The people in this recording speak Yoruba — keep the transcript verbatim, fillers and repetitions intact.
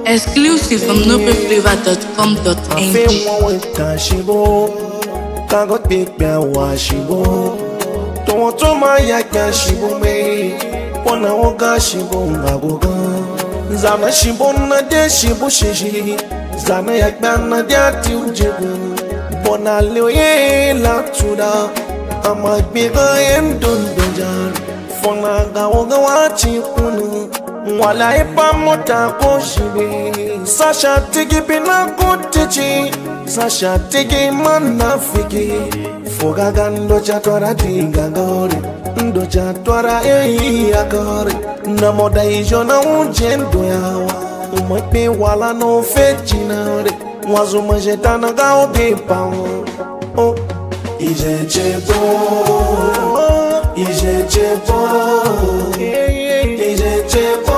Exclusive from noble flavor dot com dot n g. Kagot big bell washibo. Don't to my yaka shibo me. Pona oga shibo ngagoga. Zana shibo na de shibo shishi. Zana yakba na de ati ujebu. Pona leoye la tuda. Ama biga endon dojar. Fona ga oga wachi kunu. Wala epa mota koshibi. Sasha tigi bina kotechi. Sasha tigi manafiki. Foga gando chatwara tingangori. Ndo chatwara eyi akori. Na moda ijo na ujendo yawa. Umakpe wala no fejinare. Wazu majetana ga obipa. Oh, ije chebo. Ije chebo. Ije chebo.